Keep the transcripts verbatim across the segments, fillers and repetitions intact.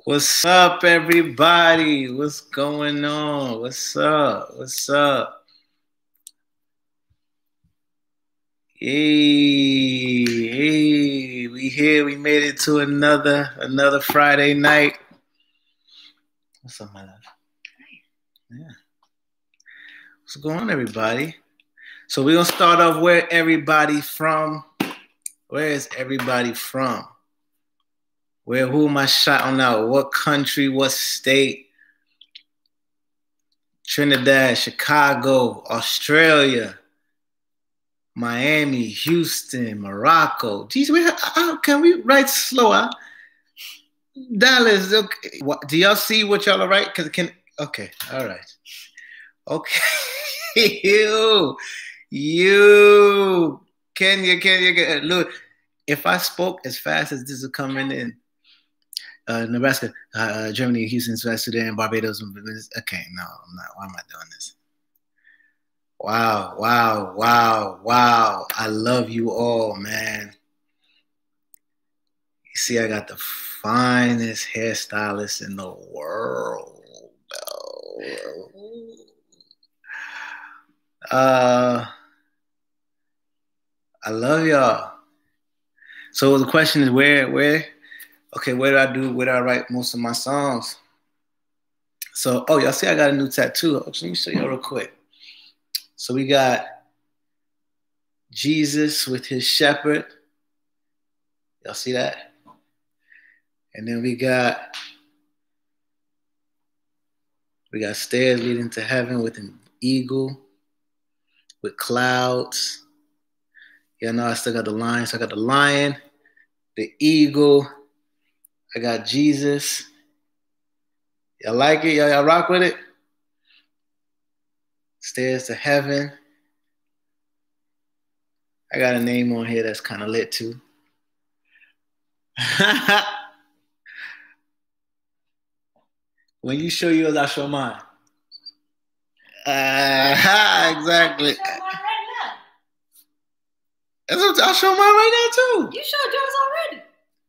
What's up, everybody? What's going on? What's up? What's up? Hey, hey, we here. We made it to another another Friday night. What's up, my love? Yeah. What's going on, everybody? So we're gonna start off where everybody from. Where is everybody from? Where, who am I shouting out? What country, what state? Trinidad, Chicago, Australia, Miami, Houston, Morocco. Geez, we, how can we write slower? Dallas, okay. What, do y'all see what y'all are writing? Cause it can, okay, all right. Okay, you, you, Kenya, Kenya, Kenya, look, if I spoke as fast as this is coming in, Uh, Nebraska, uh, Germany, Houston, South Sudan, Barbados. Okay, no, I'm not. Why am I doing this? Wow, wow, wow, wow. I love you all, man. You see, I got the finest hairstylist in the world. Uh, I love y'all. So the question is, where, where? Okay, where do I do, where do I write most of my songs? So, oh, y'all see I got a new tattoo. Let me show y'all real quick. So we got Jesus with his shepherd. Y'all see that? And then we got, we got stairs leading to heaven with an eagle, with clouds. Y'all know I still got the lion. So I got the lion, the eagle, I got Jesus. Y'all like it? Y'all, y'all rock with it? Stairs to heaven. I got a name on here that's kind of lit too. When you show yours, I show mine. Uh, exactly. That's what I show mine right now too. You showed yours already.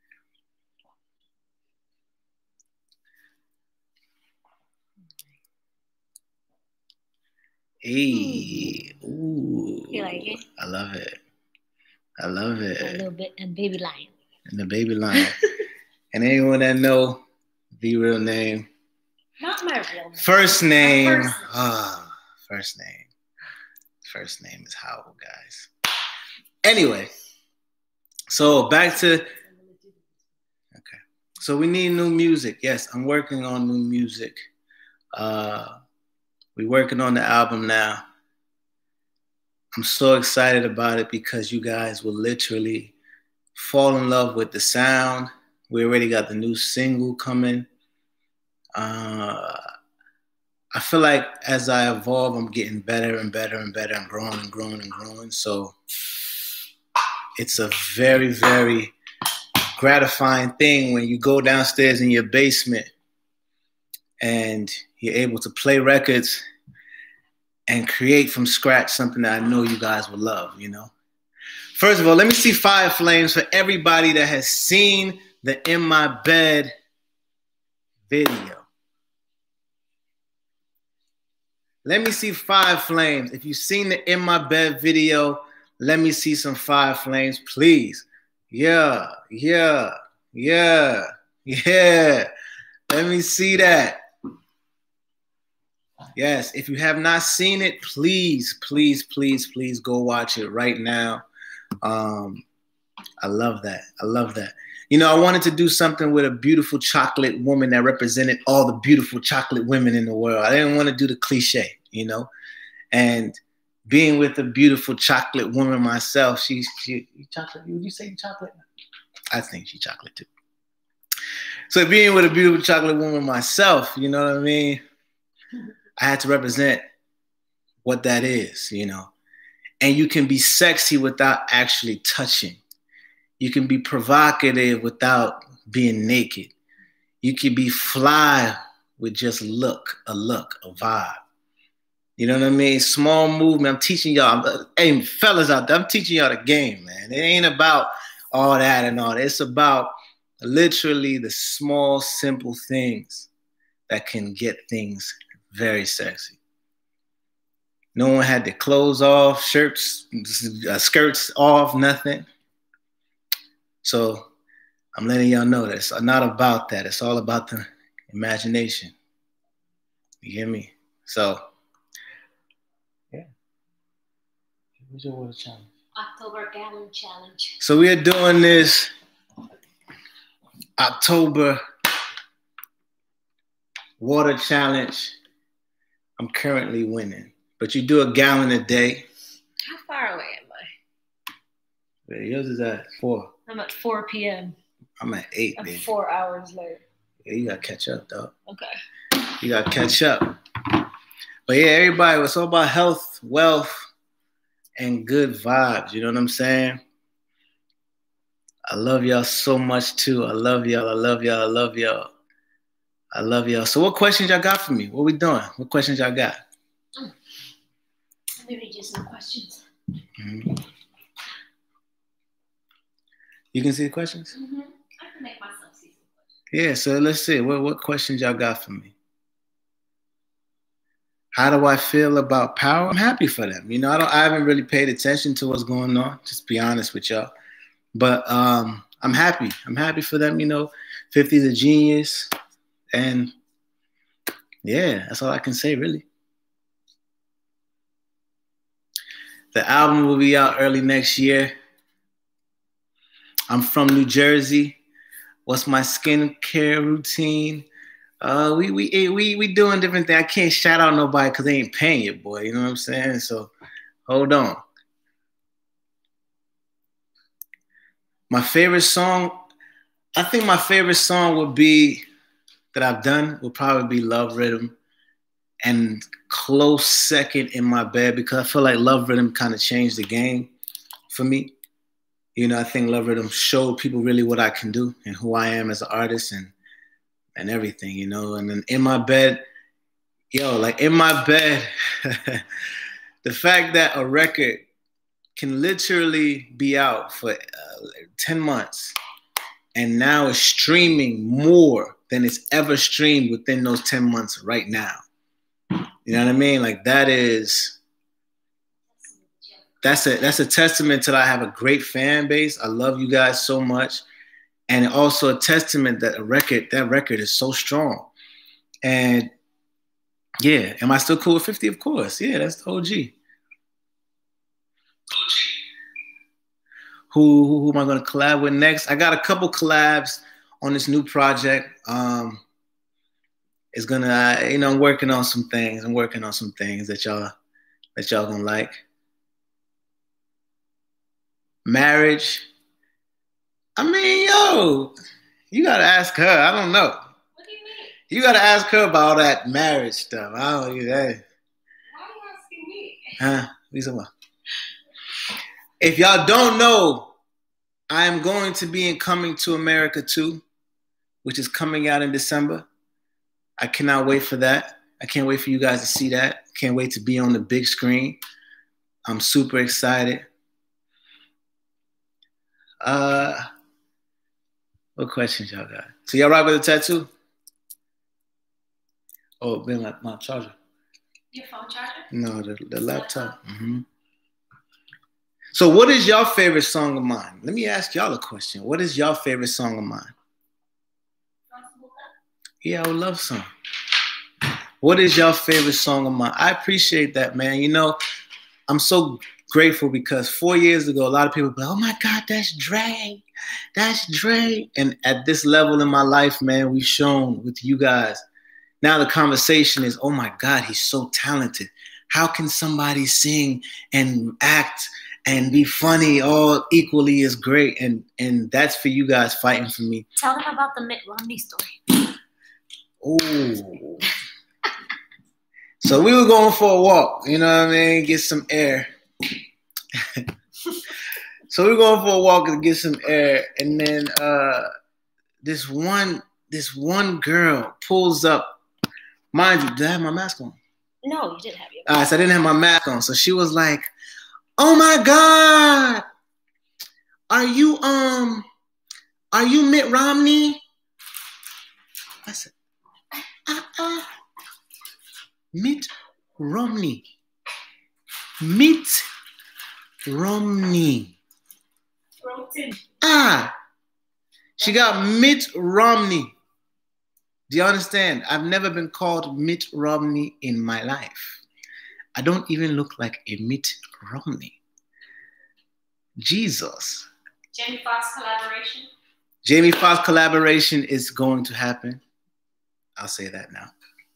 Hey, ooh. You like it? I love it. I love it. A little bit, a baby lion. And the baby lion. And anyone that know the real name. Not my real name. First name. Ah, oh, first name. First name is Howell, guys. Anyway, so back to. Okay. So we need new music. Yes, I'm working on new music. Uh, we're working on the album now. I'm so excited about it because you guys will literally fall in love with the sound. We already got the new single coming. Uh, I feel like as I evolve, I'm getting better and better and better and growing and growing and growing. So it's a very, very gratifying thing when you go downstairs in your basement and you're able to play records and create from scratch something that I know you guys will love, you know? First of all, let me see fire flames for everybody that has seen the In My Bed video. Let me see fire flames. If you've seen the In My Bed video, let me see some fire flames, please. Yeah, yeah, yeah, yeah. Let me see that. Yes, if you have not seen it, please, please, please, please go watch it right now. Um, I love that. I love that. You know, I wanted to do something with a beautiful chocolate woman that represented all the beautiful chocolate women in the world. I didn't want to do the cliche, you know, and being with a beautiful chocolate woman myself, she's she, chocolate. Would you say chocolate? I think she's chocolate too. So being with a beautiful chocolate woman myself, you know what I mean? I had to represent what that is, you know. And you can be sexy without actually touching. You can be provocative without being naked. You can be fly with just look, a look, a vibe. You know what I mean? Small movement. I'm teaching y'all. Hey, fellas out there, I'm teaching y'all the game, man. It ain't about all that and all that. It's about Literally the small, simple things that can get things very sexy. No one had their clothes off, shirts, uh, skirts off, nothing. So I'm letting y'all know that it's not about that. It's all about the imagination. You hear me? So, yeah. What's your water challenge? October gallon challenge. So we are doing this October water challenge. I'm currently winning. But you do a gallon a day. How far away am I? Yeah, yours is at four. I'm at four p.m. I'm at eight, I'm baby. four hours late. Yeah, you gotta catch up, dog. Okay. You gotta catch up. But yeah, everybody, it's all about health, wealth, and good vibes. You know what I'm saying? I love y'all so much too. I love y'all. I love y'all. I love y'all. I love y'all. So what questions y'all got for me? What we doing? What questions y'all got? Mm. Let me read you some questions. Mm-hmm. You can see the questions? Mm-hmm. I can make myself see some questions. Yeah, so let's see. What, what questions y'all got for me? How do I feel about power? I'm happy for them. You know, I don't. I haven't really paid attention to what's going on. Just be honest with y'all. But um, I'm happy. I'm happy for them. You know, fifty's a genius, and yeah, that's all I can say, really. The album will be out early next year. I'm from New Jersey. What's my skincare routine? Uh, we we we we doing different things. I can't shout out nobody because they ain't paying you, boy. You know what I'm saying? So hold on. My favorite song, I think my favorite song would be that I've done would probably be Love Rhythm, and close second in my bed because I feel like Love Rhythm kind of changed the game for me. You know, I think Love Rhythm showed people really what I can do and who I am as an artist and and everything, you know. And then in my bed, yo, like in my bed, the fact that a record can literally be out for uh, ten months and now it's streaming more than it's ever streamed within those ten months right now. You know what I mean? Like that is, that's a, that's a testament to that I have a great fan base. I love you guys so much. And also a testament that a record, that record is so strong. And yeah, am I still cool with fifty? Of course. Yeah, that's the O G. Who, who, who am I going to collab with next? I got a couple collabs on this new project. Um, it's gonna, uh, you know, I'm working on some things. I'm working on some things that y'all that y'all gonna like. Marriage. I mean, yo, you gotta ask her. I don't know. What do you mean? You gotta ask her about all that marriage stuff. I don't know. Hey. Why are you asking me? Huh? What If y'all don't know, I am going to be in Coming to America two, which is coming out in December. I cannot wait for that. I can't wait for you guys to see that. Can't wait to be on the big screen. I'm super excited. Uh, what questions y'all got? So y'all right with the tattoo? Oh, been my, my charger. Your phone charger? No, the, the laptop. Mm-hmm. So what is your favorite song of mine? Let me ask y'all a question. What is your favorite song of mine? Yeah, I would love some. What is your favorite song of mine? I appreciate that, man. You know, I'm so grateful because four years ago, a lot of people were like, oh my God, that's Dre. That's Dre. And at this level in my life, man, we've shown with you guys. Now the conversation is, oh my God, he's so talented. How can somebody sing and act and be funny all equally as great? And and that's for you guys fighting for me. Tell them about the Mitt Romney story. Oh. So we were going for a walk, you know what I mean? Get some air. So we were going for a walk to get some air. And then uh, this one, this one girl pulls up. Mind you, did I have my mask on? No, you didn't have your mask. All right, so I didn't have my mask on. So she was like, oh my God, are you, um, Are you Mitt Romney? I said, uh-uh. Mitt Romney. Mitt Romney. Rotimi. Ah, she got Mitt Romney. Do you understand? I've never been called Mitt Romney in my life. I don't even look like a Mitt Romney. Jesus. Jamie Foxx collaboration. Jamie Foxx collaboration is going to happen. I'll say that now.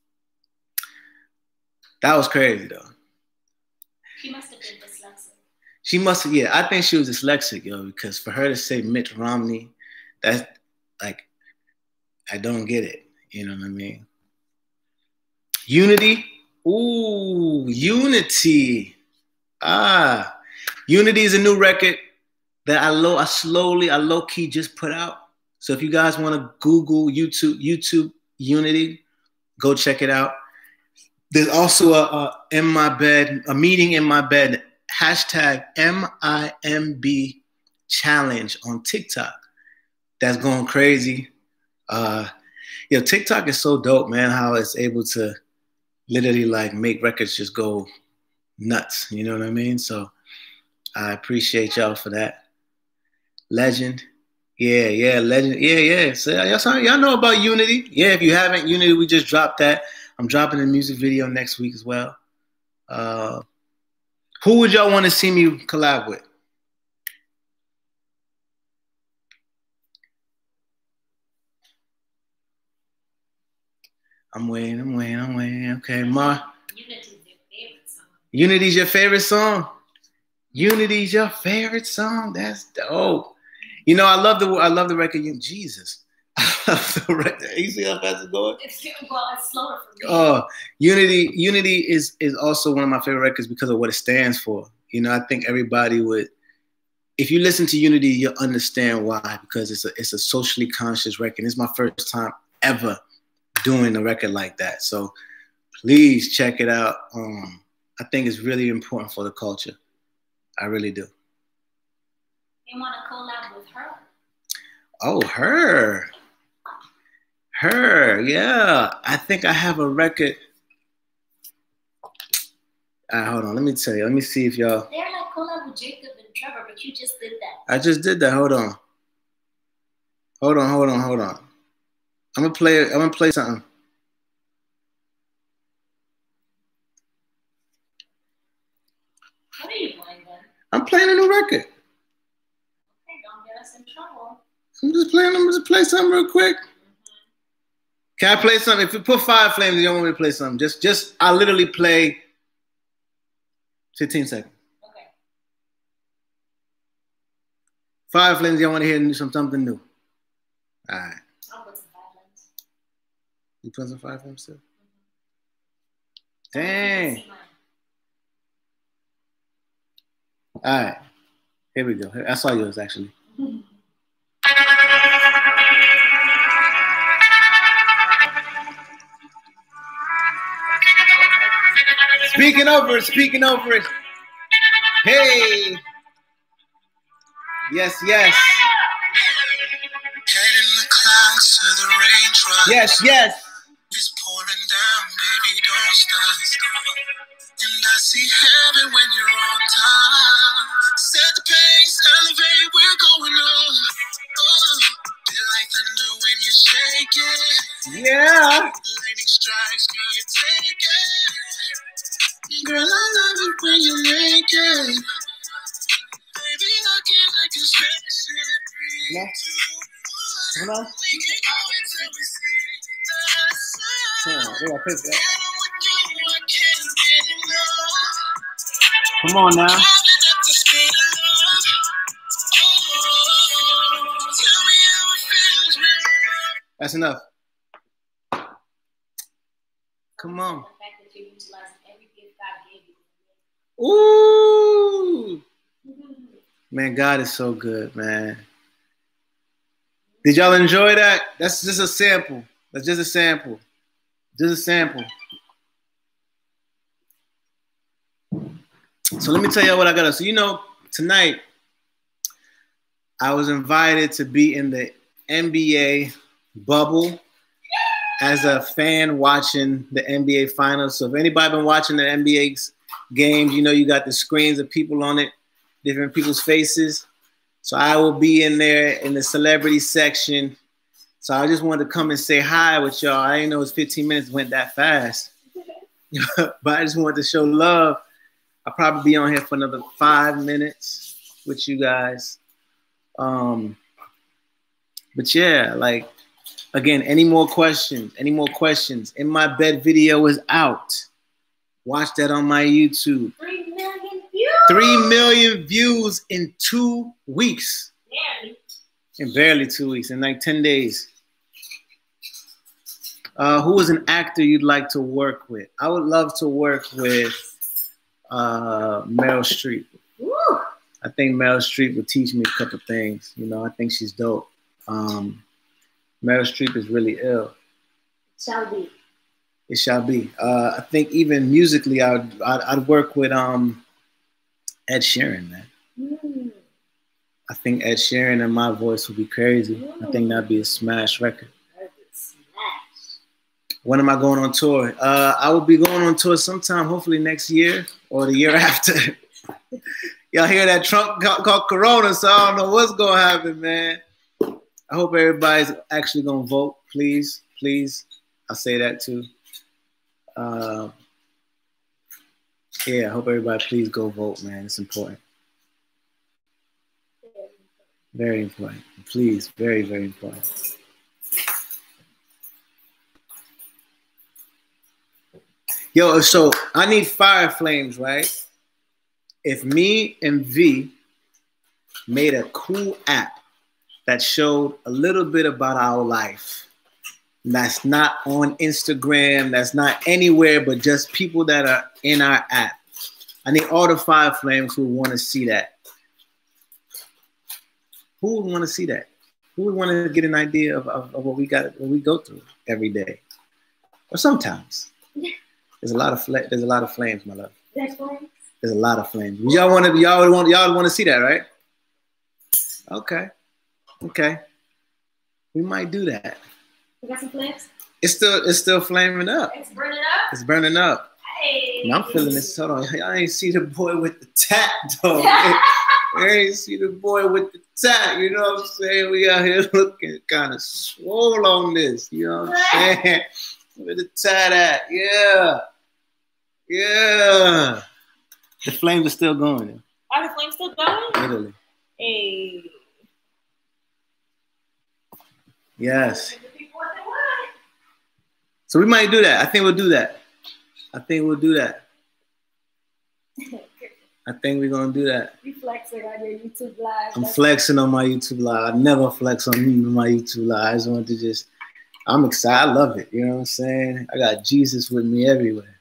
That was crazy though. She must have been dyslexic. She must have, yeah, I think she was dyslexic, yo, because for her to say Mitt Romney, that's like, I don't get it. You know what I mean? Unity. Ooh, Unity. Ah, Unity is a new record that I low, I slowly, I low key just put out. So if you guys want to Google YouTube, YouTube Unity, go check it out. There's also a, a in my bed, a meeting in my bed, hashtag M I M B challenge on TikTok. That's going crazy. Uh, you know, TikTok is so dope, man, how it's able to literally like make records just go nuts. You know what I mean? So I appreciate y'all for that. Legend. Yeah, yeah, Legend. Yeah, yeah. So y'all, y'all know about Unity. Yeah, if you haven't, Unity, we just dropped that. I'm dropping a music video next week as well. Uh, who would y'all want to see me collab with? I'm waiting, I'm waiting, I'm waiting. Okay, Ma. Unity's your favorite song. Unity's your favorite song? Unity's your favorite song? That's dope. You know, I love the I love the record. Jesus. I love the record. You see how fast it's going? It's, well, it's slower for me. Oh, Unity, Unity is is also one of my favorite records because of what it stands for. You know, I think everybody would, if you listen to Unity, you'll understand why, because it's a it's a socially conscious record. It's my first time ever doing a record like that. So please check it out. Um, I think it's really important for the culture. I really do. You want to collab with her? Oh, her. Her, yeah. I think I have a record. All right, hold on. Let me tell you. Let me see if y'all. They're like collab with Jacob and Trevor, but you just did that. I just did that. Hold on. Hold on, hold on, hold on. I'm gonna play. I'm gonna play something. What are you playing then? I'm playing a new record. Okay, don't get us in trouble. I'm just playing. I'm just play something real quick. Mm-hmm. Can I play something? If you put five flames, you don't want me to play something. Just, just I literally play fifteen seconds. Okay. Five flames. You want to hear some something new? All right. I'll put some five flames. You put some five flames too? Mm-hmm. Dang. All right. Here we go. I saw yours actually. Speaking over it, speaking over it. Hey. Yes, yes. Head in the clouds to the raindrops. Yes, yes. It's pouring down, baby, don't stop. And I see heaven when you're on top. Set the pace, elevate, we're going up. Oh, feel like thunder when you shake it. Yeah. Lightning strikes, can you take it? Girl, I love it when you make it. Baby, I can, I can stretch it. No. Hold on. We can go until we see the sun. Oh, yeah, I picked that. With you, I can't get enough. Come on now. Traveling at the speed of love. Oh, tell me how it feels when we're That's enough. Come on. The fact that you're utilizing every gift God gave you. Ooh. Man, God is so good, man. Did y'all enjoy that? That's just a sample. That's just a sample. Just a sample. So let me tell y'all what I got. So, you know, tonight I was invited to be in the N B A bubble as a fan watching the N B A finals. So if anybody been watching the N B A games, you know you got the screens of people on it, different people's faces. So I will be in there in the celebrity section. So I just wanted to come and say hi with y'all. I didn't know it was fifteen minutes went that fast. But I just wanted to show love. I'll probably be on here for another five minutes with you guys. Um, but yeah, like, again, any more questions, any more questions? In My Bed video is out. Watch that on my YouTube. Three million views. Three million views in two weeks. Barely. In barely two weeks, in like ten days. Uh, who is an actor you'd like to work with? I would love to work with uh, Meryl Streep. Woo. I think Meryl Streep would teach me a couple things. You know, I think she's dope. Um, Meryl Streep is really ill. Shall be. It shall be. Uh, I think even musically, I'd, I'd, I'd work with um, Ed Sheeran, man. Mm. I think Ed Sheeran and my voice would be crazy. Mm. I think that'd be a smash record. That'd be smash. When am I going on tour? Uh, I will be going on tour sometime, hopefully next year or the year after. Y'all hear that Trump called Corona, so I don't know what's going to happen, man. I hope everybody's actually going to vote, please, please. I'll say that too. Uh, yeah, I hope everybody please go vote, man. It's important. Very important. Please, very, very important. Yo, so I need fire flames, right? If me and V made a cool app that showed a little bit about our life, that's not on Instagram, that's not anywhere, but just people that are in our app. I need all the fire flames who want to see that. Who would want to see that? Who would want to get an idea of, of, of what we got, what we go through every day, or sometimes? There's a lot of fl- there's a lot of flames, my love. There's flames. There's a lot of flames. Y'all want to y'all want y'all want to see that, right? Okay, okay. We might do that. You got some flames? It's still it's still flaming up. It's burning up. It's burning up. Hey. And I'm feeling this. Hold on, y'all ain't see the boy with the tat though. I ain't see the boy with the tat. You know what I'm saying? We out here looking kind of swole on this. You know what I'm saying? Where the tat at? Yeah. Yeah. The flames are still going. Are the flames still going? Literally. Hey. Yes. So we might do that. I think we'll do that. I think we'll do that. I think we're going to do that. You flexing on your YouTube live. I'm flexing on my YouTube live. I never flex on my YouTube live. I just want to just, I'm excited. I love it. You know what I'm saying? I got Jesus with me everywhere.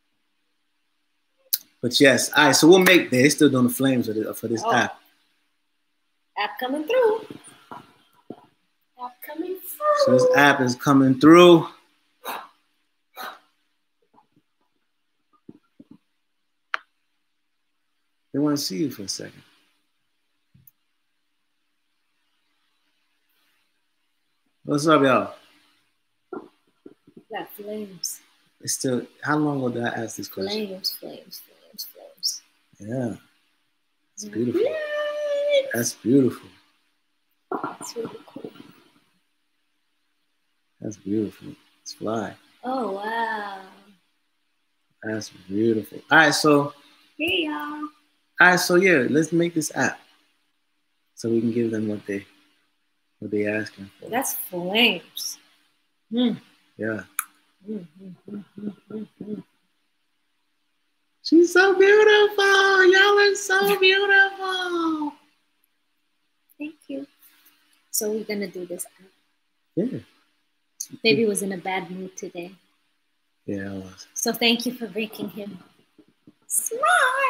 But yes, all right, so we'll make, they're still doing the flames for this, for this oh. app. App coming through. App coming through. So this app is coming through. They want to see you for a second. What's up, y'all? Got flames. It's still, how long ago did I ask this question? Flames, flames, flames, flames. Yeah. It's beautiful. Flames. That's beautiful. That's really cool. That's beautiful. It's fly. Oh, wow. That's beautiful. All right, so. Hey, y'all. All right, so yeah, let's make this app so we can give them what they what they asking for. That's flames. Mm. Yeah. Mm, mm, mm, mm, mm, mm. She's so beautiful. Y'all are so beautiful. Thank you. So we're gonna do this app. Yeah. Baby was in a bad mood today. Yeah, I was. So thank you for making him smile.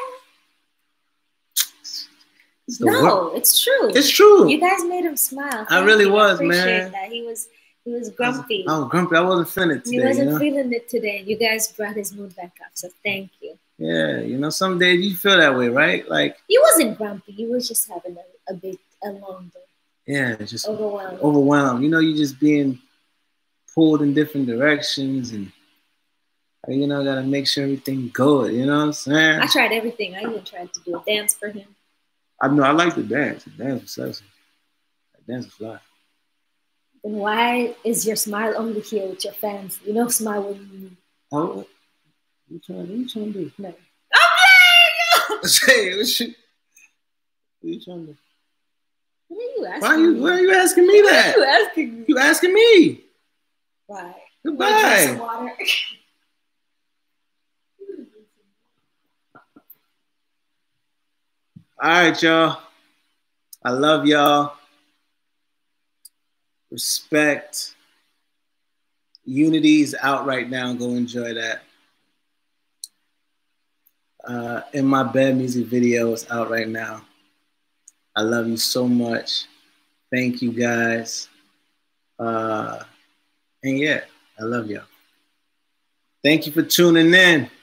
It's the No, work. it's true. It's true. You guys made him smile. I Thank really you. was, I appreciate man. That. He was he was grumpy. I was, I was grumpy. I wasn't feeling it today. He wasn't you know? feeling it today. You guys brought his mood back up. So thank you. Yeah, you know, some days you feel that way, right? Like He wasn't grumpy. He was just having a, a big a long day. yeah, just overwhelmed. overwhelmed. You know, you just being pulled in different directions, and you know, gotta make sure everything good. You know what I'm saying? I tried everything. I even tried to do a dance for him. I know I like to dance. The dance was sexy. The dance was fly. Then why is your smile only here with your fans? You know, smile with me. Oh, what you trying? What you trying to do? No. I'm playing. Say, what you, what you trying to do? What are you asking? Why you? me? Why are you asking me that? Why are you asking me? You asking me? Why? Goodbye. Drink some water. All right, y'all. I love y'all. Respect. Unity is out right now. Go enjoy that. Uh, In My Bed music video is out right now. I love you so much. Thank you guys. Uh, and yeah, I love y'all. Thank you for tuning in.